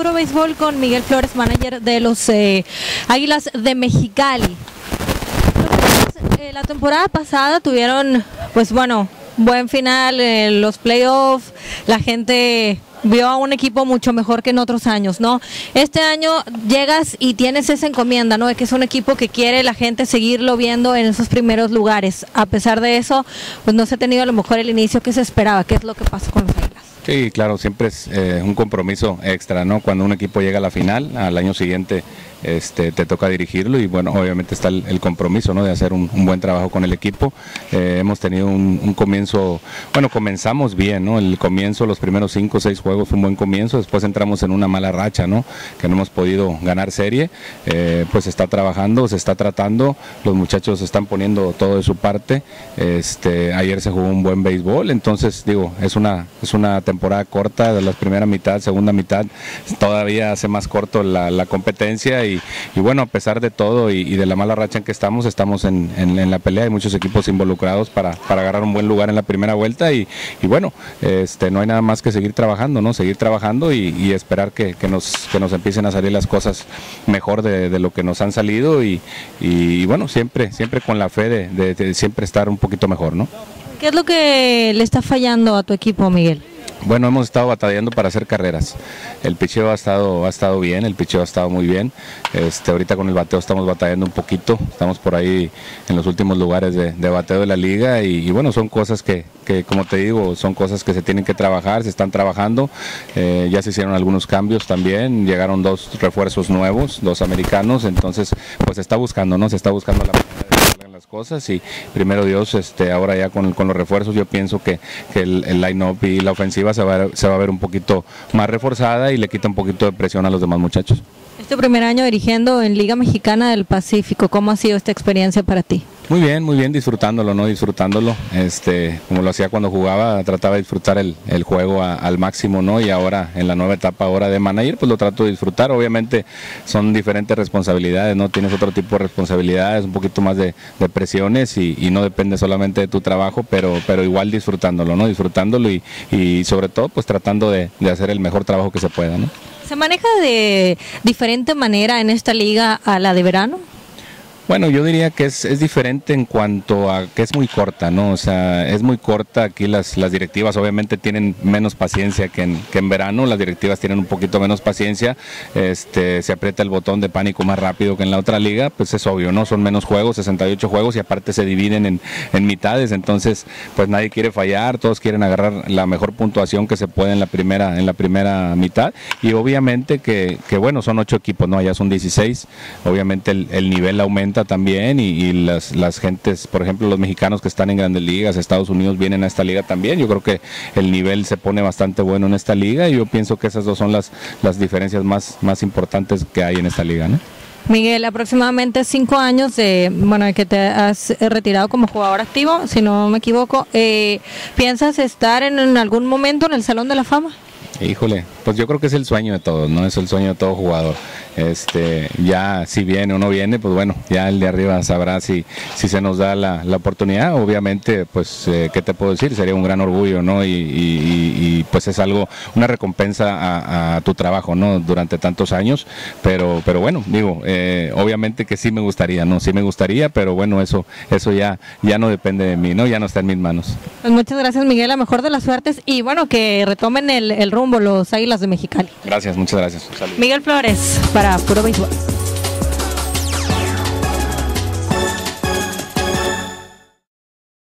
Puro Béisbol con Miguel Flores, manager de los Águilas de Mexicali. La temporada pasada tuvieron, pues bueno, buen final, los playoffs, la gente vio a un equipo mucho mejor que en otros años, ¿no? Este año llegas y tienes esa encomienda, ¿no? De que es un equipo que quiere la gente seguirlo viendo en esos primeros lugares. A pesar de eso, pues no se ha tenido a lo mejor el inicio que se esperaba. ¿Qué es lo que pasa con los Águilas? Sí, claro, siempre es un compromiso extra, ¿no? Cuando un equipo llega a la final, al año siguiente te toca dirigirlo y bueno, obviamente está el compromiso, ¿no? De hacer un buen trabajo con el equipo. Hemos tenido un comienzo, bueno, comenzamos bien, ¿no? El comienzo, los primeros 5 o 6 juegos fue un buen comienzo, después entramos en una mala racha, ¿no? Que no hemos podido ganar serie, pues se está trabajando, se está tratando, los muchachos están poniendo todo de su parte. Ayer se jugó un buen béisbol, entonces digo, es una temporada corta, de la primera mitad, segunda mitad, todavía hace más corto la competencia y bueno, a pesar de todo y de la mala racha en que estamos en la pelea, hay muchos equipos involucrados para agarrar un buen lugar en la primera vuelta y bueno, no hay nada más que seguir trabajando, ¿no? Seguir trabajando y esperar que nos empiecen a salir las cosas mejor de lo que nos han salido y bueno, siempre con la fe de siempre estar un poquito mejor, ¿no? ¿Qué es lo que le está fallando a tu equipo, Miguel? Bueno, hemos estado batallando para hacer carreras. El picheo ha estado bien, el picheo ha estado muy bien. Ahorita con el bateo estamos batallando un poquito, estamos por ahí en los últimos lugares de bateo de la liga y bueno, son cosas que como te digo, son cosas que se tienen que trabajar, se están trabajando. Ya se hicieron algunos cambios también, llegaron 2 refuerzos nuevos, 2 americanos, entonces pues se está buscando, ¿no? Se está buscando la manera de hacer las cosas y primero Dios, ahora ya con los refuerzos yo pienso que el line-up y la ofensiva se va a ver un poquito más reforzada y le quita un poquito de presión a los demás muchachos. Es tu primer año dirigiendo en Liga Mexicana del Pacífico, ¿cómo ha sido esta experiencia para ti? Muy bien, disfrutándolo, ¿no? Disfrutándolo, como lo hacía cuando jugaba, trataba de disfrutar el juego al máximo, ¿no? Y ahora, en la nueva etapa ahora de manager, pues lo trato de disfrutar. Obviamente son diferentes responsabilidades, ¿no? Tienes otro tipo de responsabilidades, un poquito más de presiones y no depende solamente de tu trabajo, pero igual disfrutándolo, ¿no? Disfrutándolo y sobre todo, pues tratando de hacer el mejor trabajo que se pueda, ¿no? ¿Se maneja de diferente manera en esta liga a la de verano? Bueno, yo diría que es diferente en cuanto a que es muy corta, ¿no? O sea, es muy corta, aquí las directivas obviamente tienen menos paciencia que en verano, las directivas tienen un poquito menos paciencia, se aprieta el botón de pánico más rápido que en la otra liga, pues es obvio, ¿no? Son menos juegos, 68 juegos y aparte se dividen en mitades, entonces pues nadie quiere fallar, todos quieren agarrar la mejor puntuación que se puede en la primera mitad y obviamente que bueno, son 8 equipos, ¿no? Allá son 16, obviamente el nivel aumenta también y las gentes, por ejemplo los mexicanos que están en grandes ligas, Estados Unidos vienen a esta liga también, yo creo que el nivel se pone bastante bueno en esta liga y yo pienso que esas 2 son las diferencias más importantes que hay en esta liga, ¿no? Miguel, aproximadamente 5 años de que te has retirado como jugador activo, si no me equivoco, ¿piensas estar en algún momento en el Salón de la Fama? Híjole, pues yo creo que es el sueño de todos, ¿no? Es el sueño de todo jugador. Ya si viene o no viene, pues bueno, ya el de arriba sabrá si se nos da la oportunidad. Obviamente, pues, ¿qué te puedo decir? Sería un gran orgullo, ¿no? Y pues es algo, una recompensa a tu trabajo, ¿no? Durante tantos años, pero bueno, digo, obviamente que sí me gustaría, ¿no? Sí me gustaría, pero bueno, eso ya no depende de mí, ¿no? Ya no está en mis manos. Pues muchas gracias, Miguel, la mejor de las suertes y bueno, que retomen el rumbo los Águilas de Mexicali. Gracias, muchas gracias. Saludos. Miguel Flores, para Puro Béisbol.